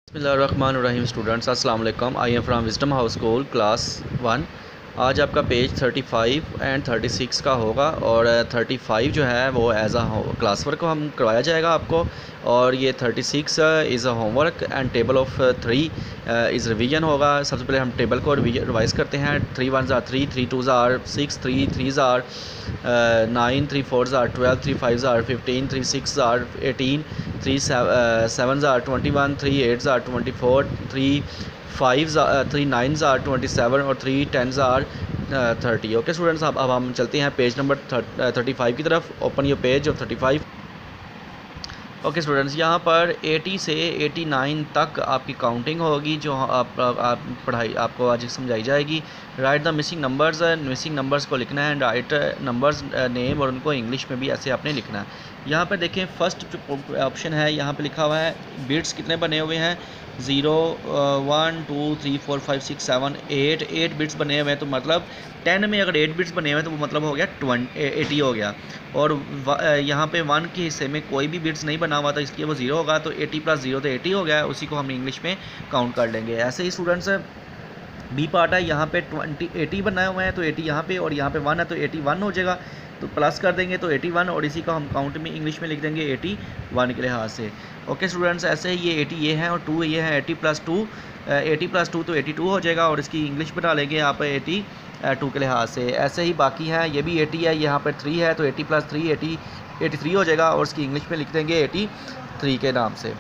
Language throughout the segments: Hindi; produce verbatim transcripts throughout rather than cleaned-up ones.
बिस्मिल्लाहिर्रहमानिर्रहीम स्टूडेंट्स अस्सलाम वालेकुम। I am from Wisdom House School class one. आज आपका page thirty five and thirty six का होगा और थर्टी फाइव जो है वो एज अ क्लास वर्क हम करवाया जाएगा आपको, और ये thirty six is a homework and table of three is revision होगा। सबसे पहले हम टेबल को रिवाइज़ करते हैं। थ्री वन ज़ार थ्री, थ्री टू ज़ार सिक्स, थ्री थ्री ज़ार नाइन, थ्री फोर ज़ार ट्वेल्व, थ्री फाइव ज़ार फिफ्टीन, थ्री सिक्स ज़ार एटीन, थ्री सेवन ज़ार ट्वेंटी वन, थ्री एट ज़ार twenty four, three five three nine ज़ार ट्वेंटी सेवन और थ्री टेन ज़ार थर्टी। ओके स्टूडेंट्स, अब अब हम चलते हैं पेज नंबर थर्टी फाइव की तरफ। Open your page of thirty five. Okay students, यहाँ पर अस्सी से नवासी तक आपकी काउंटिंग होगी जो आप, आप पढ़ाई आपको आज समझाई जाएगी। Write the missing numbers, missing numbers को लिखना है। राइट नंबर्स नेम और उनको इंग्लिश में भी ऐसे आपने लिखना है। यहाँ पर देखें फर्स्ट ऑप्शन है, यहाँ पे लिखा हुआ है बिट्स कितने बने हुए हैं, zero one two three four five six seven eight eight bits बने हुए हैं। तो मतलब टेन में अगर एट बिट्स बने हुए हैं तो वो मतलब हो गया ट्वेंटी एटी हो गया। और यहाँ पे वन के हिस्से में कोई भी बिट्स नहीं बना हुआ था, इसलिए वो ज़ीरो होगा। तो एटी प्लस ज़ीरो तो एटी हो गया, उसी को हम इंग्लिश में काउंट कर लेंगे। ऐसे ही स्टूडेंट्स बी पार्ट है, यहाँ पे ट्वेंटी एटी बनाए हुए हैं तो एटी यहाँ पे और यहाँ पे वन है तो एटी वन हो जाएगा। तो प्लस कर देंगे तो एटी वन और इसी का हम काउंट में इंग्लिश में लिख देंगे एटी वन के लिहाज से। ओके स्टूडेंट्स, ऐसे ही ये एटी ये है और टू ये है, eighty plus two eighty plus two तो एटी टू हो जाएगा और इसकी इंग्लिश बना लेंगे आप एटी टू के लिहाज से। ऐसे ही बाकी है, ये भी एटी है, यहाँ पर थ्री है तो eighty plus three eighty eighty three हो जाएगा और इसकी इंग्लिश में लिख देंगे एटी थ्री के नाम से।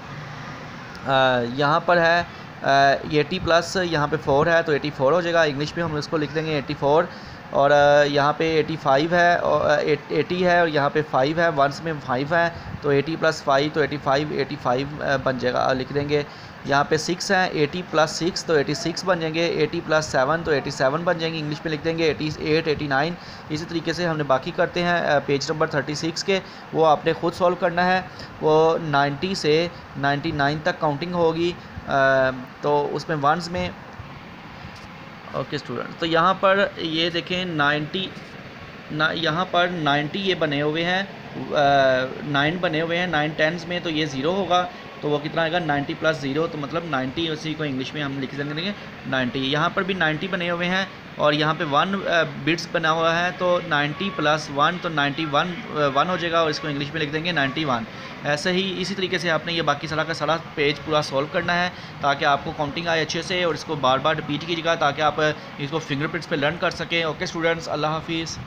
यहाँ पर है एटी प्लस यहाँ पे फोर है तो एटी फोर हो जाएगा, इंग्लिश में हम इसको लिख देंगे एटी फोर। और यहाँ पे एटी फाइव है और एटी है और यहाँ पे फाइव है, वंस में फाइव है तो एटी प्लस फाइव तो एटी फाइव एटी फाइव बन जाएगा, लिख देंगे। यहाँ पे सिक्स है, एटी प्लस सिक्स तो एटी सिक्स बन जाएंगे, एटी प्लस सेवन तो एटी सेवन बन जाएंगे, इंग्लिश में लिख देंगे एटी एट एटी नाइन। इसी तरीके से हमने बाकी करते हैं पेज नंबर थर्टी सिक्स के, वो आपने खुद सॉल्व करना है। वो नाइन्टी से नाइन्टी नाइन तक काउंटिंग होगी, तो उसमें वंस में। ओके स्टूडेंट, तो यहाँ पर ये देखें नाइन्टी ना, यहाँ पर नाइन्टी ये बने हुए हैं, नाइन बने हुए हैं, नाइन टेंस में तो ये ज़ीरो होगा तो वो कितना आएगा नाइन्टी प्लस ज़ीरो, तो मतलब नाइन्टी, उसी को इंग्लिश में हम लिख देंगे नाइन्टी। यहाँ पर भी नाइन्टी बने हुए हैं और यहाँ पे वन बिट्स बना हुआ है तो नाइन्टी प्लस वन तो नाइन्टी वन वन हो जाएगा और इसको इंग्लिश में लिख देंगे नाइन्टी वन। ऐसे ही इसी तरीके से आपने ये बाकी सारा का सारा पेज पूरा सॉल्व करना है ताकि आपको काउंटिंग आए अच्छे से, और इसको बार बार रिपीट कीजिएगा ताकि आप इसको फिंगरप्रिंट्स पे लर्न कर सकें। ओके स्टूडेंट्स, अल्लाह हाफिज़।